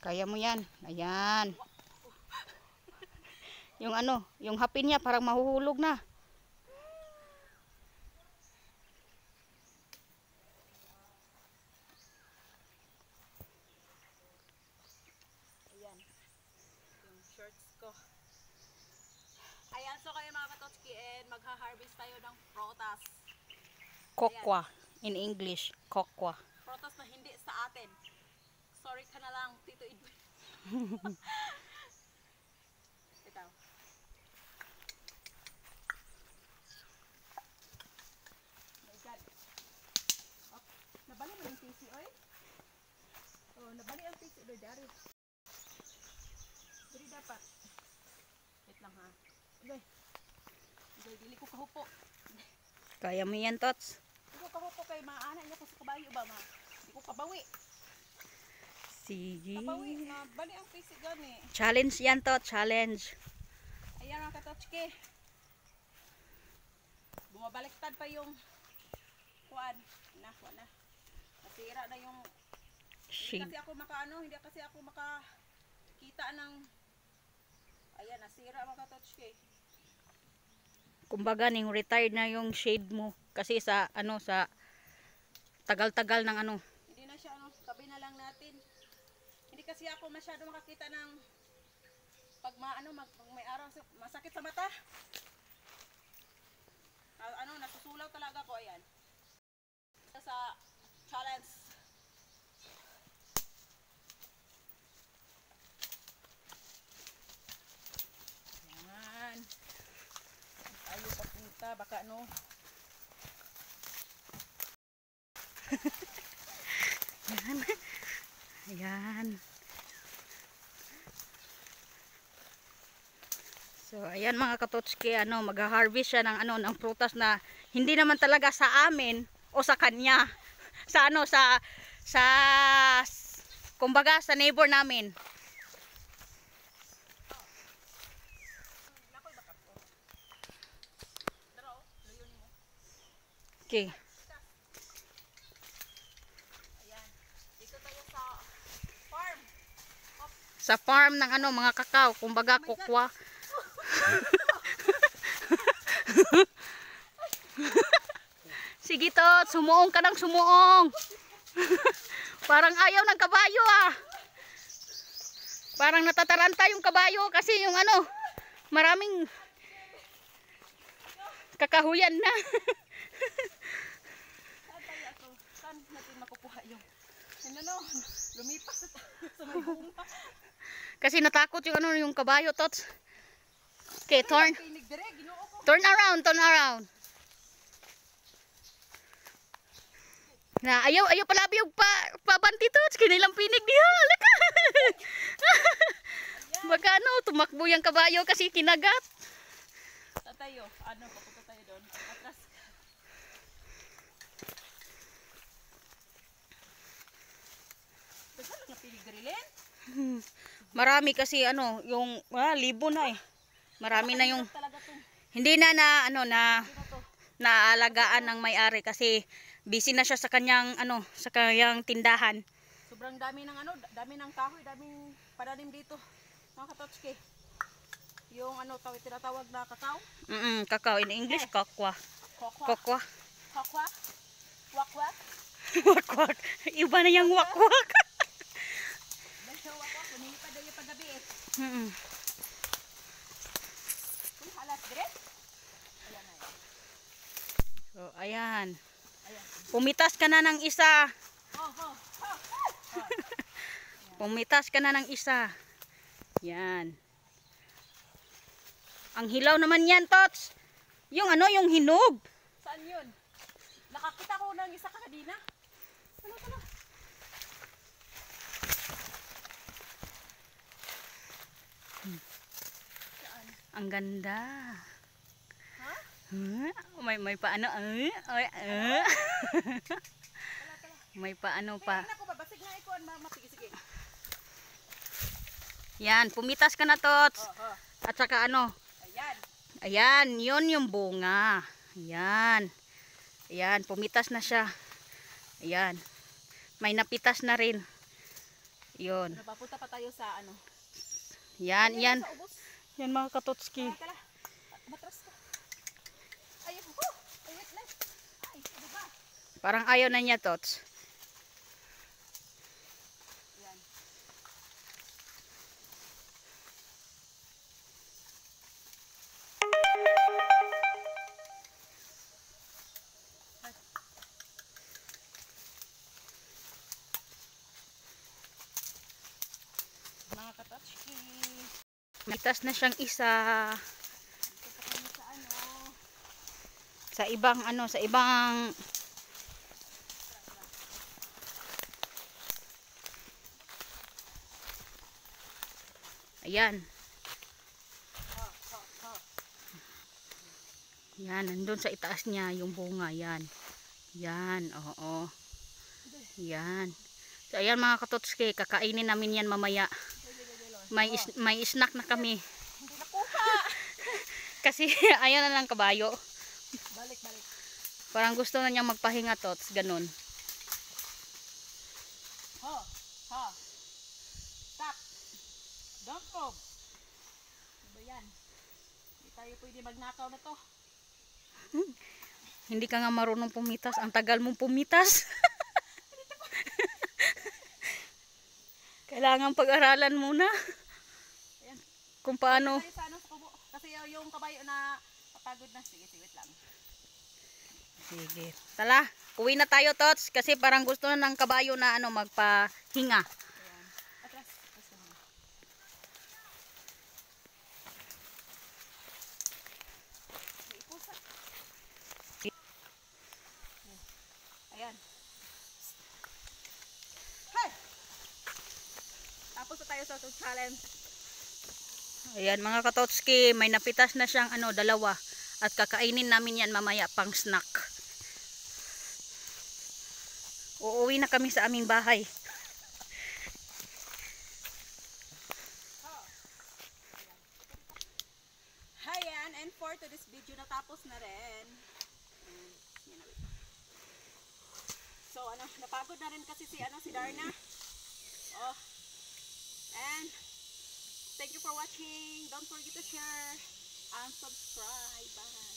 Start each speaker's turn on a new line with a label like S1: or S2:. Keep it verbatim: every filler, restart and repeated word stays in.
S1: Kaya mo yan. Ayan. Yung ano, yung hapin niya parang mahuhulog na.
S2: Ayan. Yung shorts ko. Ayan, so kayo mga katotski, and magha-harvest tayo ng protas.
S1: Kokwa. In English, kokwa.
S2: Protas na hindi sa atin. Sorry ka na lang, Tito Edwin. Ikaw. My God. Oh, nabali mo yung P C, oy? Oh, nabali ang P C, oy, dari. Dari dapat. Wait lang ha. Okay. Okay, dili ko kahupo.
S1: Kaya mo yan, Tots.
S2: Dili ko kahupo kay maana niya ko sa kabayo ba, ma? Di ko kabawi.
S1: Sige.
S2: Kabawi, na bali ang P C gani.
S1: Challenge yan, Tots. Challenge.
S2: Ayan ang katotski. Bumabaliktad pa yung kuan. Na, kuan na. Nasira na yung hindi
S1: Shade.
S2: kasi ako makaano, hindi kasi ako makakita ng ayan, nasira mga katotski.
S1: Kumbaga, ning retired na yung shade mo. Kasi sa, ano, sa tagal-tagal ng ano.
S2: Hindi na siya ano, tabi na lang natin. Hindi kasi ako masyado makakita ng pag maano, mag, pag may araw, masakit sa mata. Ah, ano, nasusulaw talaga ko, ayan. Sa challenge. Ayan. Ayaw papunta, baka ano.
S1: Ayan. Ayan. So, ayan mga katotski, ano, mag-harvest siya ng, ano, ng prutas na hindi naman talaga sa amin o sa kanya. Sa ano, sa, sa, kumbaga, sa neighbor namin. Okay.
S2: Ayan. Dito tayo sa farm.
S1: Sa farm ng ano, mga kakao, kumbaga, kokwa. Sige to, sumuong ka ng sumuong. Parang ayaw ng kabayo ah. Parang natataranta yung kabayo kasi yung ano, maraming kakahuyan na.
S2: Saan tayo ako? Saan natin makukuha yung ano no? Lumipas na tayo sa may bunga.
S1: Kasi natakot yung ano, yung kabayo, Tots. Okay, turn.
S2: Pinig dire, ginoo ko.
S1: Turn around, turn around. Na ayaw, ayaw pala biyog pa pabanti Tots, kinilang pinig diha. Laka. Baka ano, tumakbo yung kabayo kasi kinagat.
S2: Saan tayo? Ano, papunta tayo doon. Atras. Saan lang pinig dire, Len?
S1: Marami kasi ano, yung ah, libo na eh. Marami na yung
S2: Talaga to.
S1: hindi na na ano na
S2: Sino to?
S1: naalagaan ng may-ari kasi busy na siya sa kanyang ano, sa kanyang tindahan.
S2: Sobrang dami ng ano, dami ng kahoy, daming pananim dito. Mga katotski. Yung ano, tawag tinatawag na kakao.
S1: Mm, kakao in English, kokwa.
S2: Kokwa.
S1: Kokwa.
S2: Kokwa. Wakwak.
S1: Wakwak. Iba na yung wakwak.
S2: Dahil sa wakwak, lumilipad daw yung paggabi eh.
S1: Mm.
S2: Kung halas dire. Ayan na yan.
S1: So, ayan.
S2: Ayan.
S1: Pumitas ka na ng isa.
S2: Oh, oh, oh.
S1: Pumitas ka na ng isa. Yan. Ang hilaw naman yan, Tots. Yung ano, yung hinog.
S2: Saan yun? Nakakita ko ng isa kakadina. Ano, ano? Saan?
S1: Ang ganda.
S2: Ha?
S1: Huh? May may paano? Uh, uh, uh.
S2: Tala, tala.
S1: May paano
S2: Pa.
S1: pa.
S2: Ay, ko ba? Basig na ikuan, mama. Sige, sige.
S1: Yan, pumitas ka na, Tots.
S2: Oh, oh.
S1: At saka ano,
S2: Ayan.
S1: ayan, yun yung bunga. Ayan. Ayan, pumitas na siya. Ayan. May napitas na rin. Yun.
S2: Napapunta pa tayo sa ano.
S1: Yan, yan.
S2: Sa ubos.
S1: Yan mga katotski.
S2: Tara, tara. Matras ka. Ayun. Oh! Ay, wait lang. Ay, ano ba?
S1: Parang ayaw na niya, Tots.
S2: Yan. Mga katotski.
S1: Mitas na siyang isa.
S2: Ito pa kami sa ano.
S1: Sa ibang ano, sa ibang Ayan.
S2: Ha, ha, ha.
S1: Yan, nandun sa itaas niya yung bunga, yan. Yan, oo. Yan. So ayan mga katotski, kakainin namin yan mamaya. May is, may snack na kami.
S2: Hindi nakuha.
S1: Kasi ayaw na ng kabayo.
S2: Balik, balik.
S1: Parang gusto na niyang magpahinga, Tots, ganun.
S2: Ha, ha. Stop. Don't move. Ano ba yan? Hindi tayo pwede magnakaw na to.
S1: Hindi ka nga marunong pumitas. Ang tagal mong pumitas. Kailangan pag-aralan muna.
S2: Ayan.
S1: Kung paano.
S2: Tayo sa ano sa kubo. Kasi yung kabayo na kapagod na. Sige, sige, wait lang.
S1: Sige. Tala, uwi na tayo, Tots. Kasi parang gusto na ng kabayo na ano magpahinga.
S2: Ayan. Atras. Atras ka muna. May ipusa. Ayan. Hey! Tapos na tayo sa tug challenge.
S1: Ayan mga katotski, may napitas na siyang ano, dalawa. At kakainin namin yan mamaya pang snack. Uuwi na kami sa aming bahay.
S2: Ayan, and for today's video, natapos na rin. Ayan, yan na, wait. So, ano, napagod na rin kasi si, ano, si Darna. Oh. And, thank you for watching. Don't forget to share and subscribe. Bye.